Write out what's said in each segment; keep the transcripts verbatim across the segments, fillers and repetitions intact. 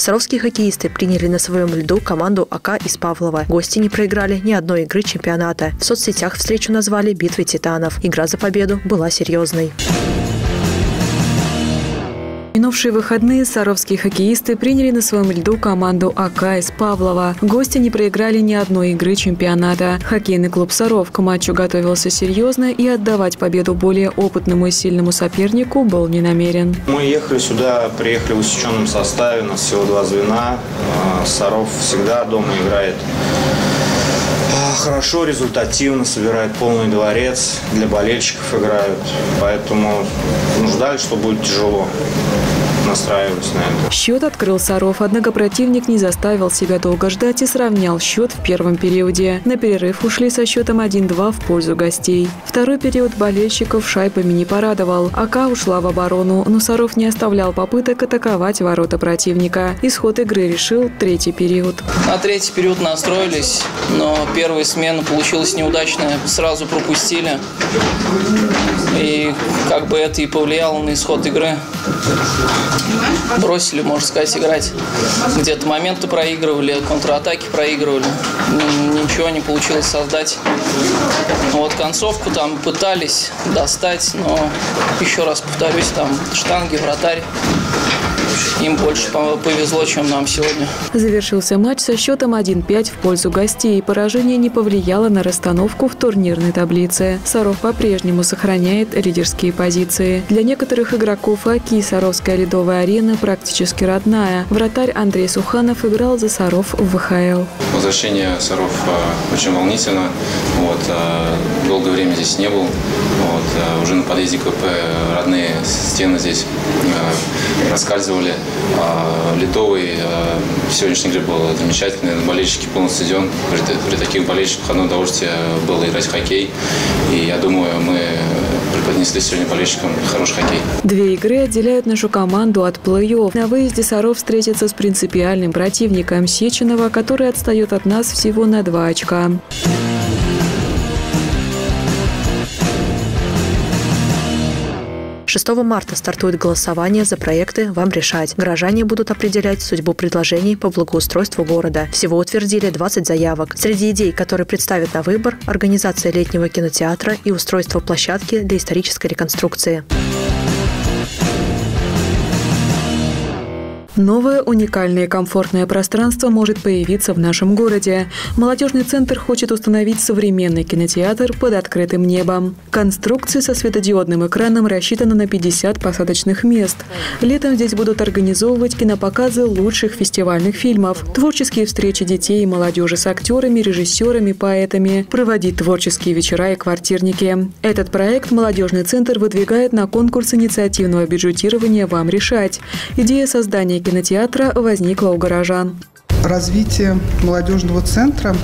Саровские хоккеисты приняли на своем льду команду АК из Павлова. Гости не проиграли ни одной игры чемпионата. В соцсетях встречу назвали «Битвой титанов». Игра за победу была серьезной. В минувшие выходные саровские хоккеисты приняли на своем льду команду АК из Павлова. Гости не проиграли ни одной игры чемпионата. Хоккейный клуб «Саров» к матчу готовился серьезно и отдавать победу более опытному и сильному сопернику был не намерен. Мы ехали сюда, приехали в усеченном составе, у нас всего два звена. «Саров» всегда дома играет хорошо, результативно, собирает полный дворец, для болельщиков играют. Поэтому ну, ждали, что будет тяжело. Настраивались на это. Счет открыл Саров, однако противник не заставил себя долго ждать и сравнял счет в первом периоде. На перерыв ушли со счетом один-два в пользу гостей. Второй период болельщиков шайбами не порадовал. АК ушла в оборону, но Саров не оставлял попыток атаковать ворота противника. Исход игры решил третий период. На третий период настроились, но первая смена получилась неудачная. Сразу пропустили. И как бы это и повлияло на исход игры. Бросили, можно сказать, играть. Где-то моменты проигрывали, контратаки проигрывали. Ничего не получилось создать. Вот концовку там пытались достать, но еще раз повторюсь, там штанги, вратарь. Им больше повезло, чем нам сегодня. Завершился матч со счетом один-пять в пользу гостей. Поражение не повлияло на расстановку в турнирной таблице. Саров по-прежнему сохраняет лидерские позиции. Для некоторых игроков АКИ Саровская ледовая арена практически родная. Вратарь Андрей Суханов играл за Саров в ВХЛ. Возвращение Саров очень волнительно. Вот, долгое время здесь не был. Вот, уже на подъезде к ВП родные стены здесь раскальзывали. А ледовый а, сегодняшний игры был замечательный. Болельщики полный стадион. При, при таких болельщиках одно удовольствие было играть в хоккей. И я думаю, мы преподнесли сегодня болельщикам хороший хоккей. Две игры отделяют нашу команду от плей-офф. На выезде Саров встретится с принципиальным противником Сеченова, который отстает от нас всего на два очка. шестого марта стартует голосование за проекты «Вам решать». Горожане будут определять судьбу предложений по благоустройству города. Всего утвердили двадцать заявок. Среди идей, которые представят на выбор, организация летнего кинотеатра и устройство площадки для исторической реконструкции. Новое уникальное и комфортное пространство может появиться в нашем городе. Молодежный центр хочет установить современный кинотеатр под открытым небом. Конструкция со светодиодным экраном рассчитана на пятьдесят посадочных мест. Летом здесь будут организовывать кинопоказы лучших фестивальных фильмов, творческие встречи детей и молодежи с актерами, режиссерами, поэтами, проводить творческие вечера и квартирники. Этот проект молодежный центр выдвигает на конкурс инициативного бюджетирования «Вам решать». Идея создания кинотеатра возникла у горожан. Развитие молодежного центра,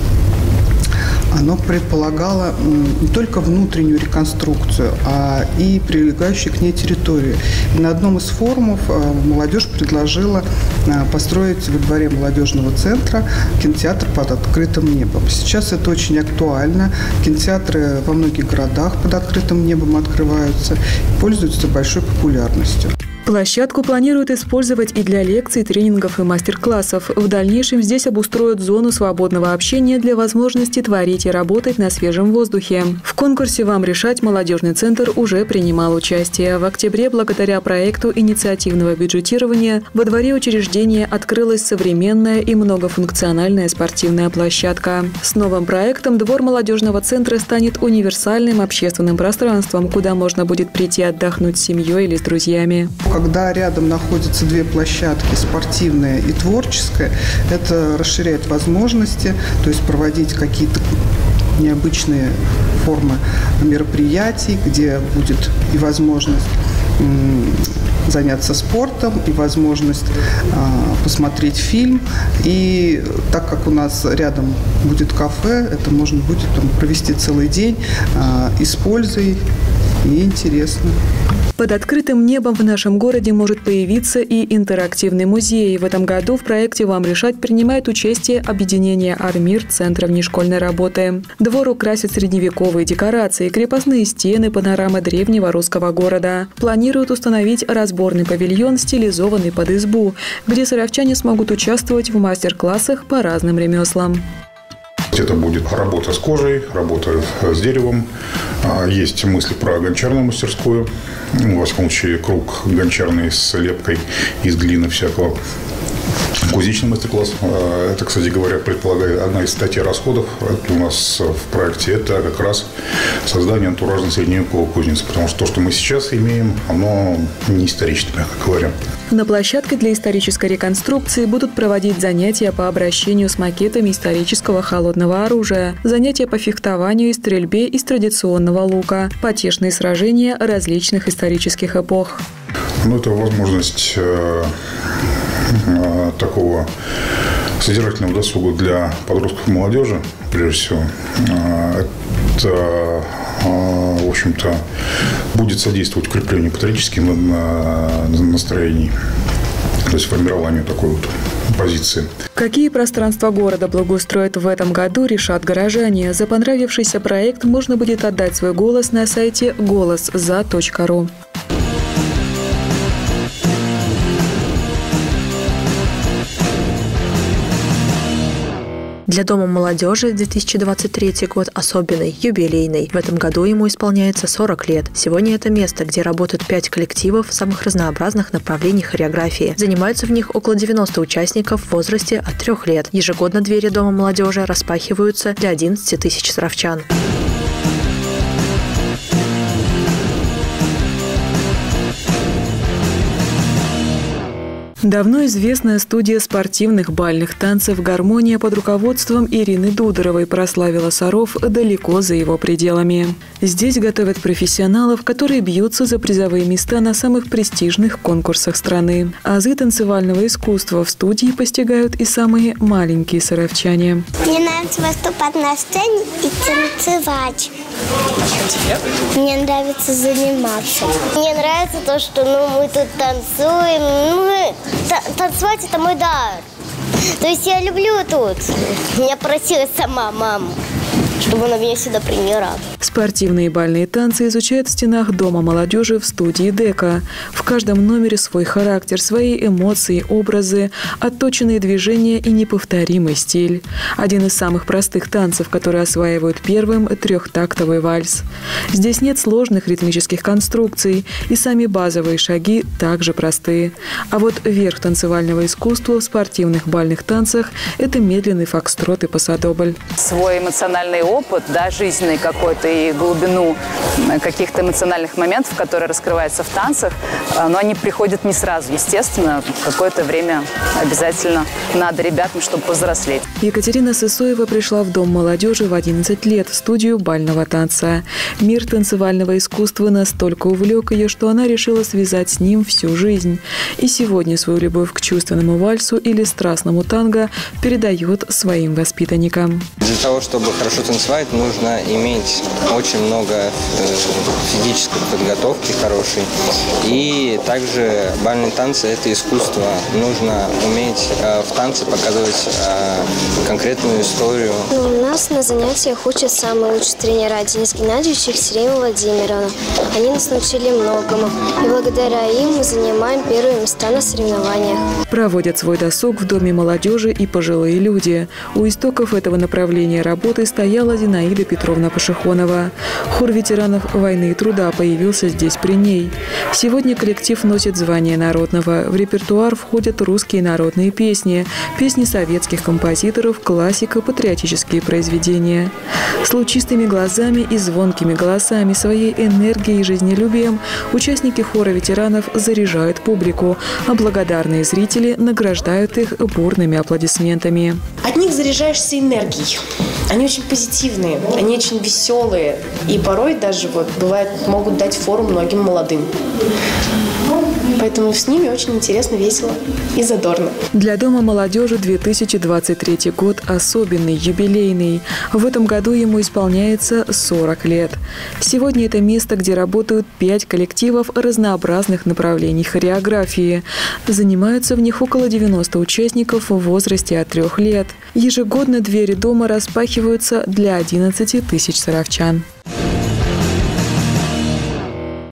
оно предполагало не только внутреннюю реконструкцию, а и прилегающую к ней территорию. И на одном из форумов молодежь предложила построить во дворе молодежного центра кинотеатр под открытым небом. Сейчас это очень актуально. Кинотеатры во многих городах под открытым небом открываются и пользуются большой популярностью. Площадку планируют использовать и для лекций, тренингов и мастер-классов. В дальнейшем здесь обустроят зону свободного общения для возможности творить и работать на свежем воздухе. В конкурсе «Вам решать» молодежный центр уже принимал участие. В октябре, благодаря проекту инициативного бюджетирования, во дворе учреждения открылась современная и многофункциональная спортивная площадка. С новым проектом двор молодежного центра станет универсальным общественным пространством, куда можно будет прийти отдохнуть с семьей или с друзьями. Когда рядом находятся две площадки, спортивная и творческая, это расширяет возможности, то есть проводить какие-то необычные формы мероприятий, где будет и возможность заняться спортом, и возможность а, посмотреть фильм. И так как у нас рядом будет кафе, это можно будет там провести целый день а, и с пользой, и интересно. Под открытым небом в нашем городе может появиться и интерактивный музей. В этом году в проекте «Вам решать» принимает участие объединение «Армир» Центра внешкольной работы. Двор украсят средневековые декорации, крепостные стены, панорамы древнего русского города. Планируют установить разборный павильон, стилизованный под избу, где саровчане смогут участвовать в мастер-классах по разным ремеслам. Это будет работа с кожей, работа с деревом. Есть мысли про гончарную мастерскую. Во всяком случае, круг гончарный с лепкой из глины всякого. Кузнечный мастер-класс. Это, кстати говоря, предполагает одна из статей расходов у нас в проекте. Это как раз создание антуражной средневековой кузницы. Потому что то, что мы сейчас имеем, оно не исторично, мягко говоря. На площадке для исторической реконструкции будут проводить занятия по обращению с макетами исторического холодного оружия, занятия по фехтованию и стрельбе из традиционного лука, потешные сражения различных исторических эпох. Ну, это возможность э, э, такого содержательного досуга для подростков и молодежи, прежде всего. Э, это, э, в общем-то, будет содействовать укреплению патриотических настроений, то есть формированию такой вот позиции. Какие пространства города благоустроят в этом году, решат горожане. За понравившийся проект можно будет отдать свой голос на сайте голос за точка ру. Для Дома молодежи две тысячи двадцать третий год особенный, юбилейный. В этом году ему исполняется сорок лет. Сегодня это место, где работают пять коллективов самых разнообразных направлений хореографии. Занимаются в них около девяноста участников в возрасте от трех лет. Ежегодно двери Дома молодежи распахиваются для одиннадцати тысяч саровчан. Давно известная студия спортивных бальных танцев «Гармония» под руководством Ирины Дударовой прославила Саров далеко за его пределами. Здесь готовят профессионалов, которые бьются за призовые места на самых престижных конкурсах страны. Азы танцевального искусства в студии постигают и самые маленькие саровчане. Мне нравится выступать на сцене и танцевать. Мне нравится заниматься. Мне нравится то, что ну, мы тут танцуем. Ну, танцевать – это мой дар. То есть я люблю тут. Меня просила сама мама, чтобы она меня сюда приняла. Спортивные бальные танцы изучают в стенах Дома молодежи в студии ДЭКа. В каждом номере свой характер, свои эмоции, образы, отточенные движения и неповторимый стиль. Один из самых простых танцев, который осваивают первым – трехтактовый вальс. Здесь нет сложных ритмических конструкций, и сами базовые шаги также простые. А вот верх танцевального искусства в спортивных бальных танцах – это медленный фокстрот и пасадобль. Свой эмоциональный опыт, да, жизненный какой-то и глубину каких-то эмоциональных моментов, которые раскрываются в танцах, но они приходят не сразу. Естественно, какое-то время обязательно надо ребятам, чтобы повзрослеть. Екатерина Сысоева пришла в Дом молодежи в одиннадцать лет в студию бального танца. Мир танцевального искусства настолько увлек ее, что она решила связать с ним всю жизнь. И сегодня свою любовь к чувственному вальсу или страстному танго передает своим воспитанникам. Для того, чтобы хорошо танцевать, нужно иметь очень много физической подготовки хорошей. И также бальные танцы – это искусство. Нужно уметь в танце показывать конкретную историю. У нас на занятиях учат самые лучшие тренера Денис Геннадьевич и Екатерина Владимировна. Они нас научили многому. И благодаря им мы занимаем первые места на соревнованиях. Проводят свой досуг в Доме молодежи и пожилые люди. У истоков этого направления работы стояла Зинаида Петровна Пашихонова. Хор ветеранов войны и труда появился здесь при ней. Сегодня коллектив носит звание народного. В репертуар входят русские народные песни, песни советских композиторов, классика, патриотические произведения. С лучистыми глазами и звонкими голосами, своей энергией и жизнелюбием участники хора ветеранов заряжают публику, а благодарные зрители награждают их бурными аплодисментами. От них заряжаешься энергией. Они очень позитивные, они очень веселые. И порой даже вот бывает, могут дать фору многим молодым. Поэтому с ними очень интересно, весело и задорно. Для Дома молодежи две тысячи двадцать третий год особенный, юбилейный. В этом году ему исполняется сорок лет. Сегодня это место, где работают пять коллективов разнообразных направлений хореографии. Занимаются в них около девяноста участников в возрасте от трех лет. Ежегодно двери дома распахиваются для одиннадцати тысяч саровчан.